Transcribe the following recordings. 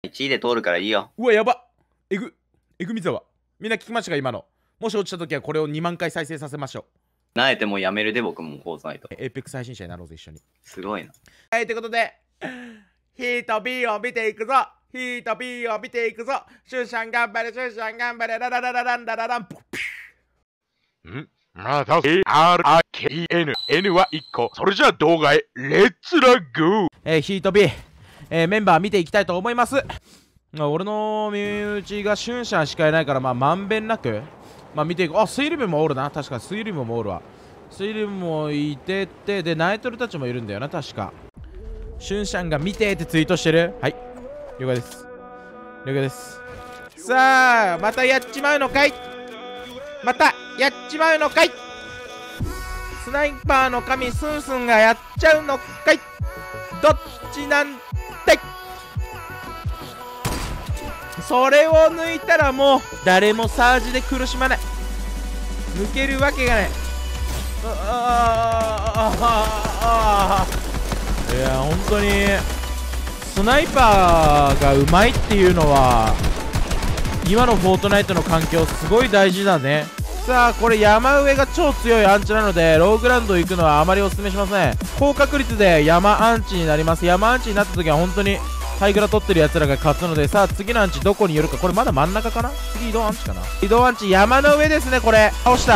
1位で通るからいいよ。 うわ、やば。えぐみざわ。みんな聞きましたか、今の。もし落ちた時はこれを2万回再生させましょう。なえてもうやめるで、僕もこうないと。 エーペックス配信者になろうぜ、一緒に。 すごいな。 はい、ということで、ヒーと B を見ていくぞ。ヒーと B を見ていくぞ。シュンシャン頑張れ、シュンシャン頑張れ、ララララランラララン。 また ARIKEN N は1個。それじゃあ動画へレッツラゴー。 ヒーと B、メンバー見ていきたいと思います。俺の身内がシュンシャンしかいないから、まんべんなく、見ていく。あ、スイリムもおるな。確かにスイリムもおるわ。スイリムもいてて、で、ナイトルたちもいるんだよな、確か。シュンシャンが見てってツイートしてる。はい。了解です。了解です。さあ、またやっちまうのかい。またやっちまうのかい。スナイパーの神スンスンがやっちゃうのかい。どっちなんだい。それを抜いたらもう誰もサージで苦しまない。抜けるわけがない。いや本当にスナイパーがうまいっていうのは今のフォートナイトの環境すごい大事だね。さあこれ山上が超強いアンチなのでローグラウンド行くのはあまりおすすめしません。高確率で山アンチになります。山アンチになった時は本当にハイグラ取ってるやつらが勝つので、さあ次のアンチどこに寄るか。これまだ真ん中かな。次移動アンチかな。移動アンチ山の上ですね。これ倒した。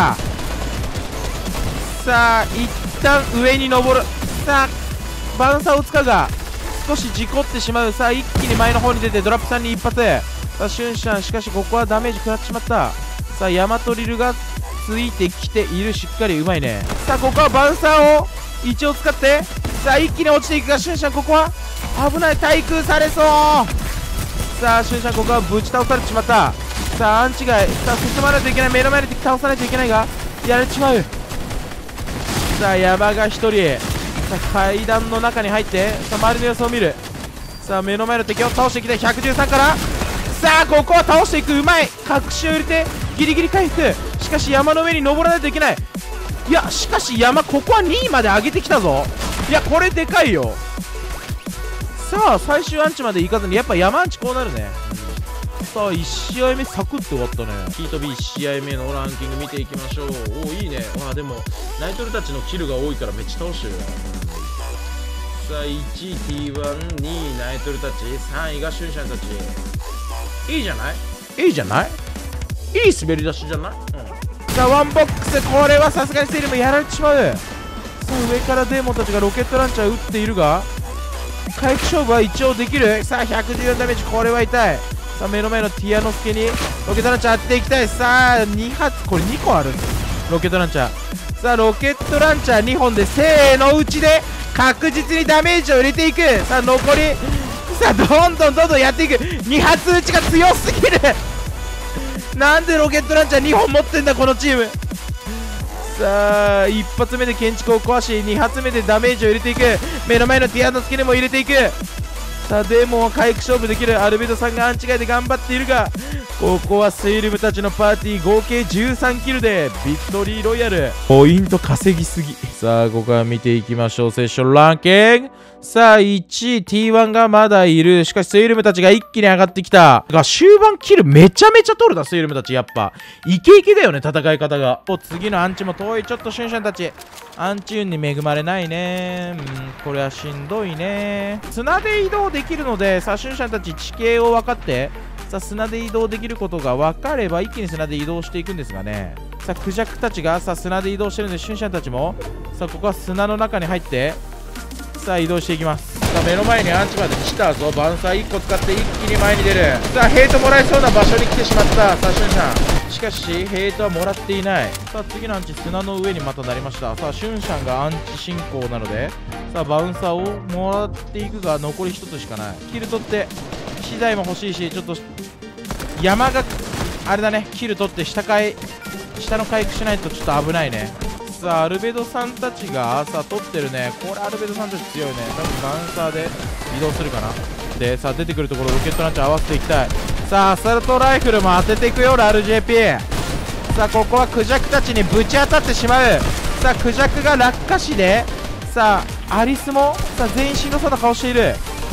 さあ一旦上に登る。さあバウンサーを使うが少し事故ってしまう。さあ一気に前の方に出てドラップさんに一発。さあシュンシャンしかしここはダメージ食らってしまった。さあヤマトリルがついてきている。しっかりうまいね。さあここはバウンサーを一応使って、さあ一気に落ちていくがシュンシャンここは危ない。対空されそう。さあシュンシャンここはぶち倒されてしまった。さあアンチがさあ進まないといけない。目の前で敵倒さないといけないがやられちまう。さあ山が1人。さあ階段の中に入って、さあ周りの様子を見る。さあ目の前の敵を倒してきて113から、さあここは倒していく。うまい。隠しを入れてギリギリ回復。しかし山の上に登らないといけない。いやしかし山ここは2位まで上げてきたぞ。いやこれでかいよ。さあ最終アンチまで行かずにやっぱ山アンチこうなるね。さあ1試合目サクッと終わったね。ヒート B1 試合目のランキング見ていきましょう。おおいいね。でもナイトルたちのキルが多いからめっちゃ倒してるよ。さあ1位 T1、2位ナイトルたち、3位がシュンシャンたち。いいじゃない。いいじゃない。いい滑り出しじゃない。さあワンボックス、これはさすがにセリムやられてしまう。さあ上からデーモンたちがロケットランチャー撃っているが回復勝負は一応できる。さあ114ダメージ、これは痛い。さあ目の前のティアノスケにロケットランチャー当てていきたい。さあ2発、これ2個あるんです。ロケットランチャー。さあロケットランチャー2本でせーのうちで確実にダメージを入れていく。さあ残り、さあどんどんやっていく。2発撃ちが強すぎるなんでロケットランチャー2本持ってんだこのチーム。さあ1発目で建築を壊し2発目でダメージを入れていく。目の前のティアノスケにも入れていく。さあデーモンは回復勝負できる。アルベドさんがアンチ外で頑張っているがここはスイルムたちのパーティー合計13キルでビクトリーロイヤル。ポイント稼ぎすぎ。さあここから見ていきましょう。セッションランキング。さあ1位 T1 がまだいる。しかしスイルムたちが一気に上がってきたが終盤キルめちゃめちゃ取るな。スイルムたちやっぱイケイケだよね戦い方が。次のアンチも遠い。ちょっとシュンシャンたちアンチ運に恵まれないね。これはしんどいね。砂で移動できるので、さあシュンシャンたち地形を分かって、さあ砂で移動できることが分かれば一気に砂で移動していくんですがね。さあクジャクたちがさあ砂で移動してるのでシュンシャンたちもさあここは砂の中に入ってさあ移動していきます。さあ目の前にアンチまで来たぞ。バウンサー1個使って一気に前に出る。さあヘイトもらえそうな場所に来てしまった。さあシュンシャンしかしヘイトはもらっていない。さあ次のアンチ砂の上にまたなりました。さあシュンシャンがアンチ進行なのでさあバウンサーをもらっていくが残り1つしかない。キル取って資材も欲しいし、ちょっと山があれだね。キル取って下の回復しないとちょっと危ないね。さあアルベドさんたちがさあ取ってるね。これアルベドさんたち強いね。多分バウンサーで移動するかな。でさあ出てくるところロケットランチャー合わせていきたい。さあアサルトライフルも当てていくよ RJP。 さあここはクジャクたちにぶち当たってしまう。さあクジャクが落下死で、さあアリスもさあ全員しんどそうな顔している。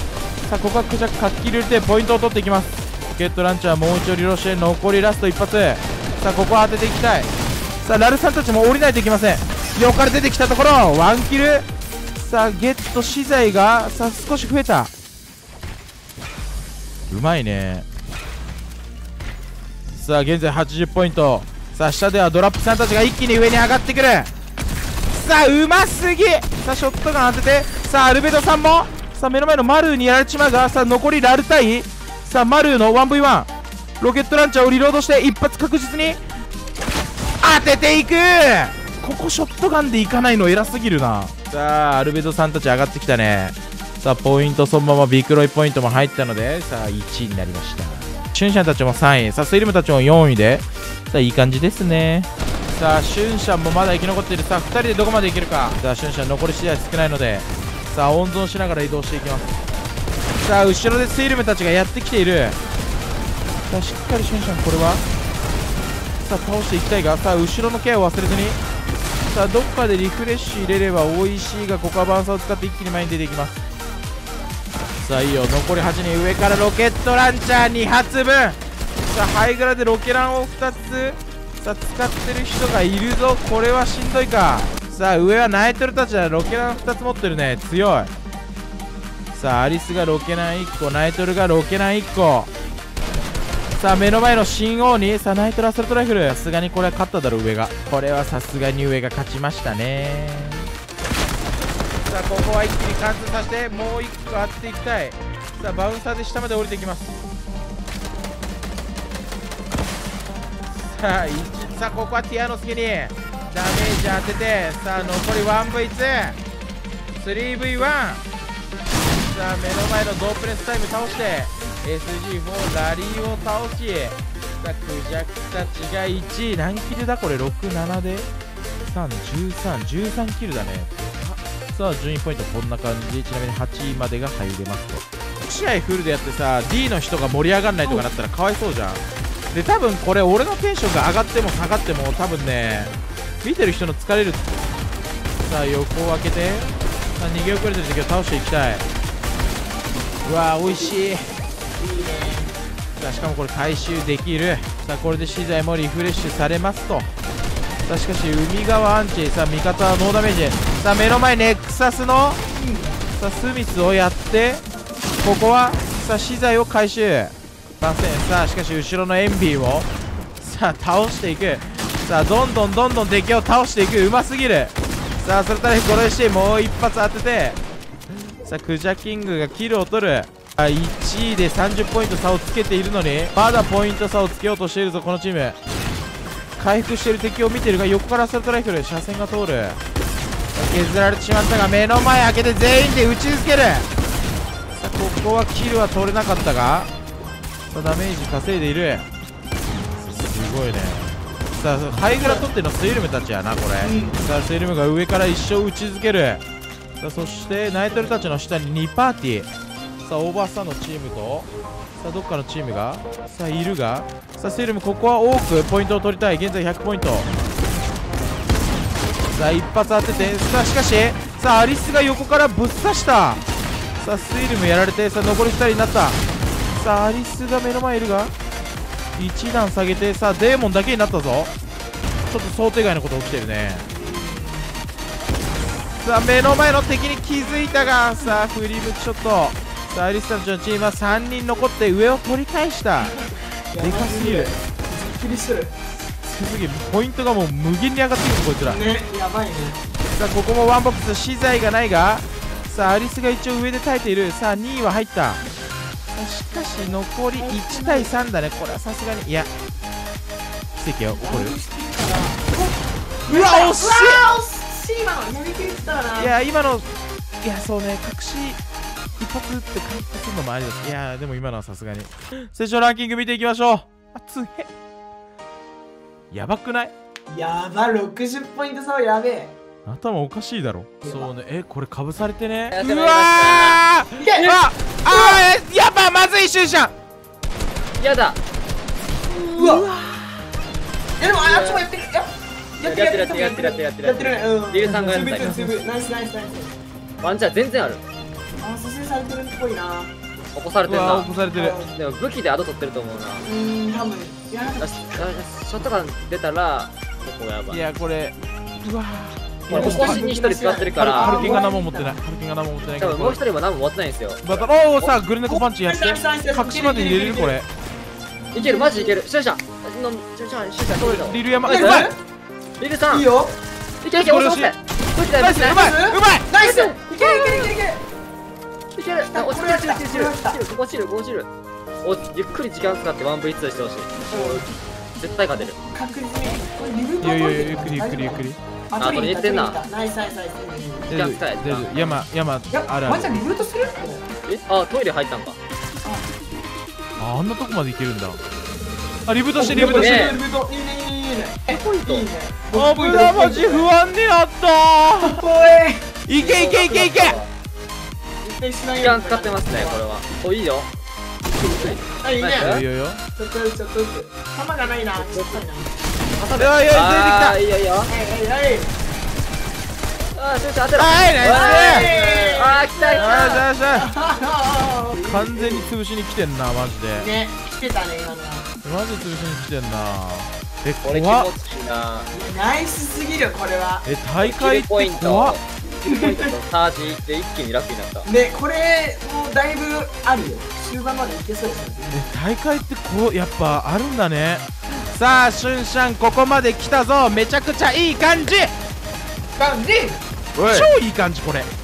さあここはクジャクかっきり入れてポイントを取っていきます。ロケットランチャーもう一度リローして残りラスト一発。さあここは当てていきたい。さあラルさんたちも降りないといけません。横から出てきたところワンキル。さあゲット資材がさあ少し増えた。うまいね。さあ現在80ポイント。さあ下ではドラップさんたちが一気に上に上がってくる。さあうますぎ。さあショットガン当てて、さあアルベドさんもさあ目の前のマルーにやられちまうが、さあ残りラル対さあマルーの 1v1 ロケットランチャーをリロードして一発確実に当てていく。ここショットガンでいかないの偉すぎるな。さあアルベドさんたち上がってきたね。さあポイントそのままビクロイポイントも入ったので、さあ1位になりました。シュンシャンたちも3位、さあスイルムたちも4位で、さあいい感じですね。さあシュンシャンもまだ生き残っている。さあ2人でどこまでいけるか。さあシュンシャン残り試合少ないので、さあ温存しながら移動していきます。さあ後ろでスイルムたちがやってきている。さあしっかりシュンシャンこれはさあ倒していきたいが、さあ後ろのケアを忘れずに、さあどっかでリフレッシュ入れれば美味しいが、ここはバウンサーを使って一気に前に出ていきます。さあいいよ、残り8人。上からロケットランチャー2発分。さあハイグラでロケランを2つさあ使ってる人がいるぞ。これはしんどいか。さあ上はナイトルたちはロケラン2つ持ってるね。強い。さあアリスがロケラン1個、ナイトルがロケラン1個。さあ目の前の新王にさあナイトルアサルトライフル。さすがにこれは勝っただろ上が。これはさすがに上が勝ちましたね。さあここは一気に貫通させてもう1個当てていきたい。さあバウンサーで下まで降りていきます。さあここはティアノスケにダメージ当てて、さあ残り 1v2、3v1。 さあ目の前のドープレスタイム倒して SG4 ラリーを倒し、さあクジャクたちが1位。何キルだこれ。67で313キルだね。さあ順位ポイントこんな感じ。ちなみに8位までが入れますと。試合フルでやってさ D の人が盛り上がらないとかなったらかわいそうじゃん。で多分これ俺のテンションが上がっても下がっても多分ね見てる人の疲れる。さあ横を開けて、さあ逃げ遅れてる時を倒していきたい。うわー美味しい。いいね。さあしかもこれ回収できる。さあこれで資材もリフレッシュされますと。さあしかし海側アンチ。さあ味方はノーダメージ。さあ目の前ネクサスのさあスミスをやって、ここはさあ資材を回収ません。さあしかし後ろのエンビーをさあ倒していく。さあどんどん敵を倒していく。うますぎる。さあそれから殺してもう一発当てて、さあクジャキングがキルを取る。1位で30ポイント差をつけているのにまだポイント差をつけようとしているぞこのチーム。回復している敵を見ているが、横からアサルトライフル車線が通る。削られてしまったが目の前開けて全員で打ち続ける。さあここはキルは取れなかったが、さあダメージ稼いでいる。すごいね。さあハイグラ取ってるのスイルムたちやなこれ。さあスイルムが上から一生打ち続ける。さあそしてナイトルたちの下に2パーティー。さあオーバースターのチームとさあどっかのチームがさあいるが、さあスイルムここは多くポイントを取りたい。現在100ポイント。さあ一発当てて、さあしかしさあアリスが横からぶっ刺した。さあスイルムやられて、さあ残り2人になった。さあアリスが目の前いるが1段下げて、さあデーモンだけになったぞ。ちょっと想定外のこと起きてるね。さあ目の前の敵に気づいたが、さあ振り向きショット。さあアリスたちのチームは3人残って上を取り返した。でかすぎる。 気にしてるすぎる。ポイントがもう無限に上がってくるこいつらね。やばいね。 さあここもワンボックス資材がないが、さあアリスが一応上で耐えている。さあ2位は入った。しかし残り1対3だね。これはさすがにいや奇跡よ起こる。うわ惜しい。 今のやりきったな。 いや今のいやそうね、隠し一発打って回復するのもありです。いやでも今のはさすがに。セッションランキング見ていきましょう。つへやばくない？ やば、60ポイント差はやべえ。 頭おかしいだろ。そうね。これかぶされてね。 やうわーやばまずい。シュンシャンやだ。 うわでもあっちもやってる。やってるね。 リルさんがやった。 ナイスナイスナイス。 ワンチャン全然ある。 蘇生されてるっぽいな。 起こされてうわ、 るな起。こされてる。 でも武器でアド取ってると思うな。 多分いやよし、ショットガン出たら、ここやばい。 いや、これ、うわこれ、起こしに一人使ってるかハら、 ルキンが何も持ってない。ハルキンが何も持ってないけど。 多分もう一人も何も持ってないんですよ。 バトル、おー、さあ、グルネコパンチやって。隠しまで入れれるこれ。 いける、マジいける。シュンシャン、シュンシャン、取れたわ。 リル山、 ナイスうまいリルさん、 いいよいけいけ、押しますね。武器だよ、 ナイス、うまいうまいナイスいけるいけるいけるいけるいける。落ちる、落ちる、落ちる、落ちる、落ちる。ゆっくり時間使って 1v2 してほしい。絶対勝てる。 確実にこれリブートいやいやいや、ゆっくりゆっくりゆっくり。 あ、 これ言ってんな。 ナイスナイスナイス時間使え。 大丈夫、山あるあるワンちゃんリブートするえ、あ、トイレ入ったんか。 あんなとこまで行けるんだ。あ、リブートしてリブートしてる。 リブートいいねいいねいいねポイント。 いいねあぶなマジ不安になったおいいけいけいけいけ一回しない時間使ってますね、これは。お、いいよ。 あ、いいねナイいいよいいよちょっとずつちょっとずつ弾がないなちょっとないないやいやあー、いいよいいよ。 はいはいはいあー、シュンシャン当てろ。 はいナイスあー、来た来あた。 ーしゃ完全に潰しに来てんなマジでね来てたね今のはマジで潰しに来てんなえこれ気怖っ持ちいいな。 ナイスすぎるこれはえ大会ってポイント怖っ。 キルポイントとサージで一気に楽になった。 ねこれもうだいぶあるよ終盤までいけそうですねえ大会ってこうやっぱあるんだねさあシュンシャンここまで来たぞめちゃくちゃいい感じ感じ超いい感じこれおちょ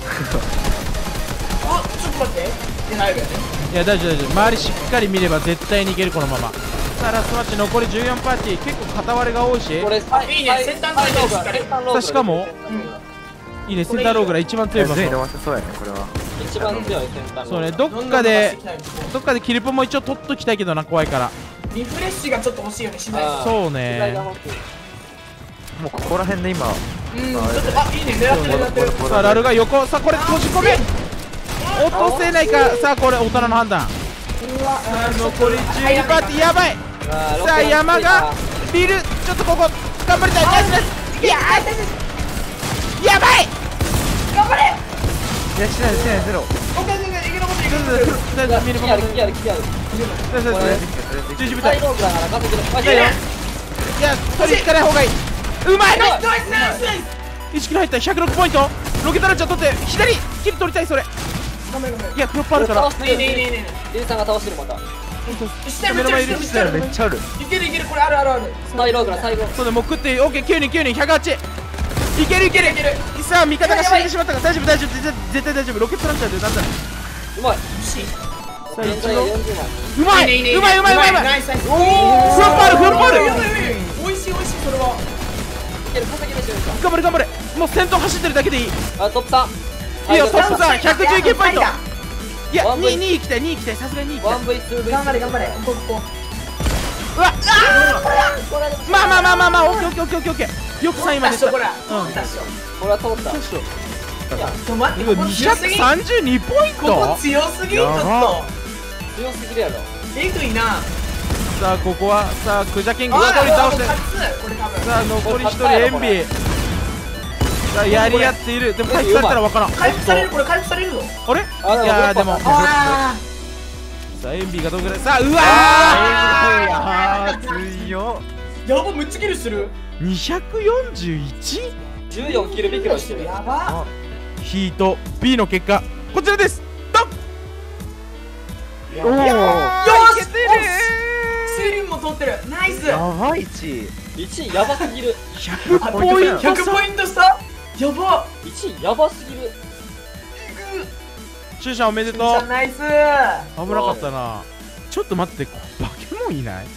っと待っていやないよねいや大丈夫大丈夫周りしっかり見れば絶対にいけるこのままさあラストマッチ残り14パーティー結構片割れが多いしこれ、 あいいね先端からしっかりさあしかもいいねセンターローグラ一番強い場所そうやねこれは一番強い先端。 そうねどっかでキルポも一応取っときたいけどな怖いからリフレッシュがちょっと欲しいよねしないとそうねもうここら辺で今ちょっとあいいね狙ってる狙ってるさあラルが横さあこれ閉じ込め落とせないかさあこれ大人の判断残り12パーティーやばいさあ山がビルちょっとここ頑張りたいナイスナイスいややばい頑張れいやしないゼロオッケーオッケー生き残って生き残ってる大丈夫見るもの来てやる来てやる。 大丈夫大丈夫十字部隊いローグだから稼げる。あ、 や取りつかない方がいいうまいナイスナイスナイスナイス意識の入った106ポイントロケットランチャー取って左キル取りたいそれ頑張れ頑張れいやプロップあるから倒してる。 いいねいいねいいねリュウさんが倒してるまた。 下めっちゃる下めっちゃるいけるいけるこれあるあるあるサイローグだ、最後。 そうでもう食ってオッケー9人9人108いけるいけるいけるさあ味方が死んでしまったから大丈夫大丈夫絶対大丈夫ロケットランチャーでなんだうまい。 さあ一現在が度 40枚。 うまいうまいうまいうまいうまいナイスナイスフンパールフンパール美味しい美味しいそれはいける、稼げるしるか。 頑張れ頑張れもう先頭走ってるだけでいいあ、トップさん。 いいよトップさん119ポイントいやワンブイ 2行きたい2行きたいさすがに2行きたい 1v2v。 頑張れ頑張れここここうわまあまあまあまあまあオッケーオッケーオッケーオッケーよく3位までこれうんこれこれは通った。 待ってここ強すぎこ 232ポイントこ強すぎちょっ強すぎるやろ。 とえぐいなさあここはさあクジャキング1人倒してこれ多分さあ残り1人エンビーさあやり合っているでも回避されたら分からん回復されるこれ回復されるぞあれあいやーでもあさあエンビーがどんぐらいさあうわ強ーやばむっちゃキルしてるー 241? 14キルビクロしてる。 やばヒート B の結果こちらですドンおおよしいけてるスリンも通ってるナイスやばい1 1位やばすぎる。 100ポイント 100ポイント差やば 1位やばすぎる。 シュンシャンおめでとうナイス危なかったなちょっと待ってバケモンいない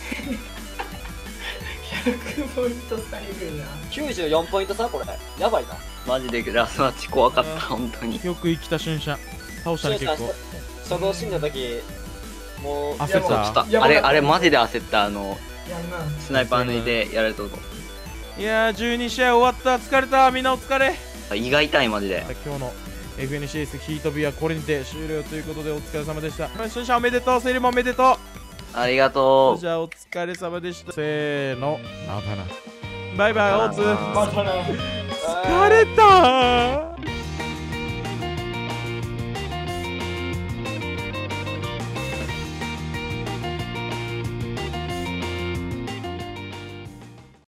100ポイント差えぐいな 94ポイント差これ。やばいな。 マジでラストマッチ怖かった、本当に。 よく生きたシュンシャン倒したね結構初動死んだ時、もう、 焦っちょったと、 やばかったあれマジで焦った、 やんなスナイパー抜いてやられたぞ。 いやー12試合終わった疲れたみんなお疲れ胃が痛い、マジで。 今日の FNCS ヒートビはこれにて終了ということでお疲れ様でしたシュンシャンおめでとうセリもおめでとありがとう。 うじゃあお疲れ様でしたせーのまたなバイバイ大津またな疲れたー